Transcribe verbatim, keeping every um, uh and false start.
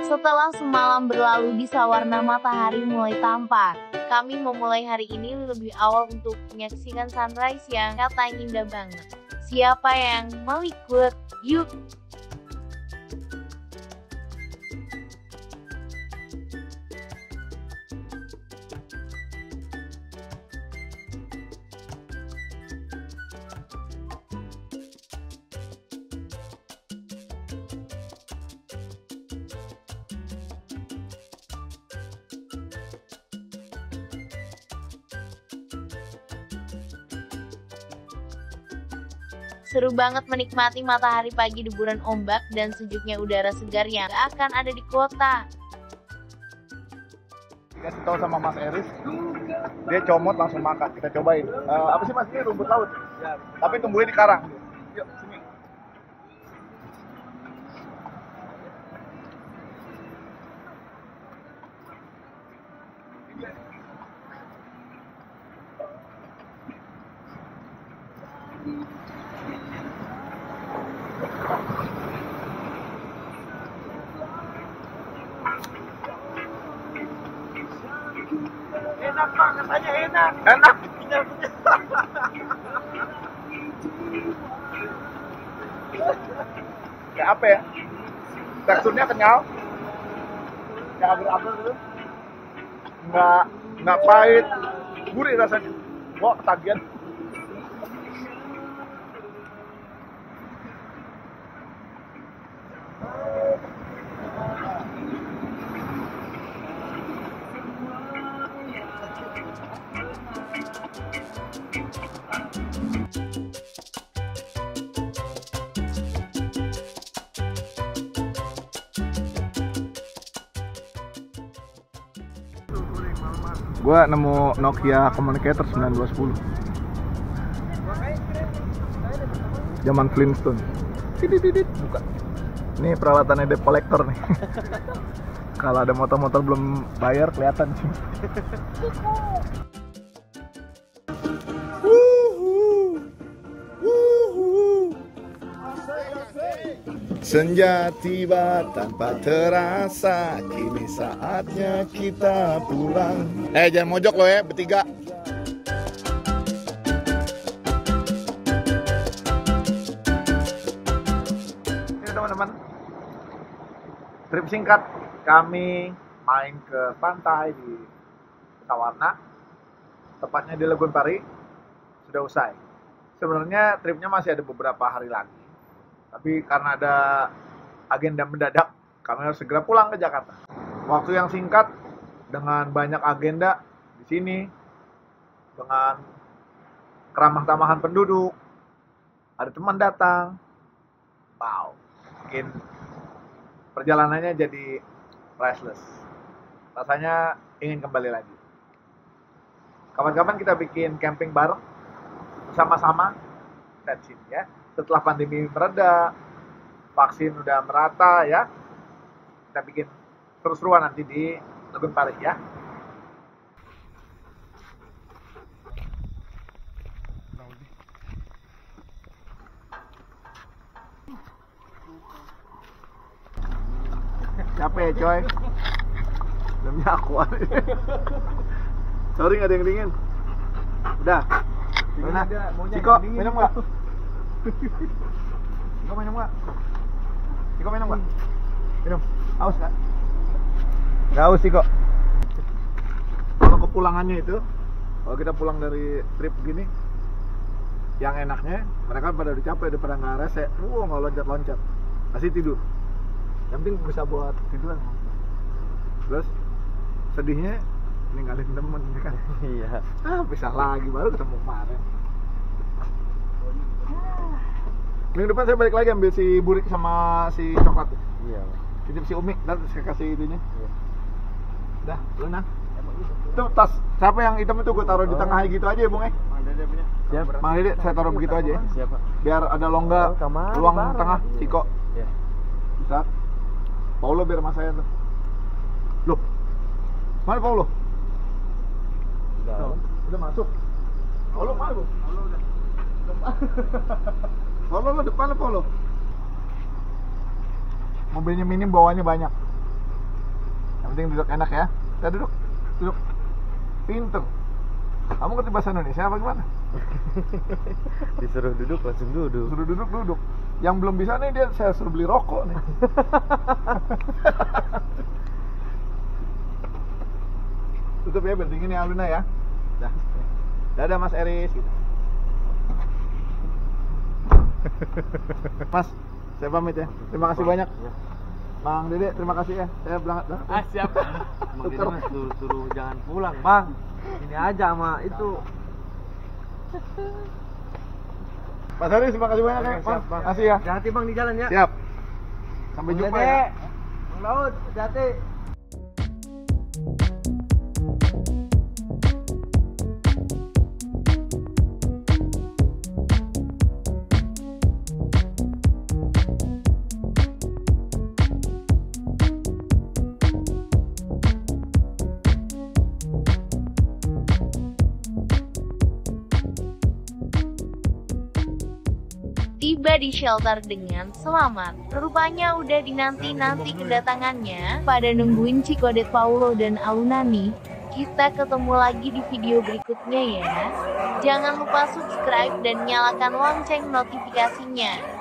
Setelah semalam berlalu di Sawarna, matahari mulai tampak. Kami memulai hari ini lebih awal untuk menyaksikan sunrise yang katanya indah banget. Siapa yang mau ikut? Yuk! Seru banget menikmati matahari pagi, deburan ombak, dan sejuknya udara segar yang gak akan ada di kota. Dikasih tahu sama Mas Eris, dia comot langsung makan. Kita cobain. Uh, apa sih Mas, ini rumput laut? Ya. Tapi tumbuhnya di karang. Yuk, sini. Enak Pak, katanya enak. Enak. Kayak apa ya? Teksturnya kenyal. Kayak agar-agar gitu. Nggak, nggak pahit. Gurih rasanya. Wah, ketagihan. Gua nemu Nokia Communicator sembilan dua satu nol. Zaman Flintstone. Tidit-tidit, buka. Ini peralatannya debt collector nih. Kalau ada motor-motor belum bayar kelihatan sih. Senja tiba tanpa terasa, kini saatnya kita pulang. Eh, jangan mojok lo ya, bertiga. Ini teman-teman, trip singkat kami main ke pantai di Sawarna, tepatnya di Legon Pari, sudah usai. Sebenarnya tripnya masih ada beberapa hari lagi. Tapi karena ada agenda mendadak, kami harus segera pulang ke Jakarta. Waktu yang singkat dengan banyak agenda di sini, dengan keramah-tamahan penduduk, ada teman datang. Wow, bikin perjalanannya jadi priceless. Rasanya ingin kembali lagi. Kapan-kapan kita bikin camping bareng bersama-sama dan sini ya. Setelah pandemi mereda, vaksin udah merata ya, kita bikin seru-seruan nanti di Legon Pari ya. Capek coy, demnya aku. Sorry nggak ada yang dingin. Udah, mana? Ciko, minum nggak? Ciko minum nggak? Ciko minum nggak? Minum. Haus nggak? Nggak haus Ciko. Kalau kepulangannya itu, kalau kita pulang dari trip gini, yang enaknya mereka pada udah capek, udah pada nggak rese, wow nggak loncat-loncat, masih tidur. Yang penting bisa buat tiduran. Terus sedihnya ninggalin temen kan? Iya. Ah bisa lagi, baru ketemu kemarin. Minggu depan saya balik lagi ambil si burik sama si coklat. Iya. Titip si Umi, dan saya kasih itunya. Iya. Dah, lu nah. Itu tas siapa yang hitam itu gue taruh di oh. tengah gitu aja ya Bung eh. Mang Dede punya. Siap. Mang Dede saya taruh begitu aja ya. Siap, Pak. Biar ada longga oh, ruang tengah Ciko. Iya. Bisa. Paulo biar mas saya tuh. Loh. Mana Paulo? Udah. Udah masuk. Paulo mana, Bu? Paulo udah. Paulo lo depan lo Paulo. Mobilnya minim, bawahnya banyak. penting duduk enak ya. Kita duduk, duduk. Pinter. Kamu ngerti bahasa Indonesia apa gimana? Disuruh duduk langsung duduk. Suruh duduk, duduk. Yang belum bisa nih dia saya suruh beli rokok nih. Tutup ya biar dingin ya Aluna ya. Dah. Dadah Mas Eris gitu. Mas, saya pamit ya. Terima kasih banyak. Bang Dede, terima kasih ya. Saya berangkat. Ah, siap. Bang Dede mas suruh-suruh jangan pulang, Bang. Ini aja sama itu. Mas Eris, terima kasih banyak ya. Siap, Bang. Makasih ya. Hati-hati Bang di jalan ya. Siap. Sampai Bang jumpa Dede. ya. Bang Laut, hati-hati. Tiba di shelter dengan selamat. Rupanya udah dinanti-nanti kedatangannya. Pada nungguin Cikodet Paulo dan Aluna nih. Kita ketemu lagi di video berikutnya ya. Jangan lupa subscribe dan nyalakan lonceng notifikasinya.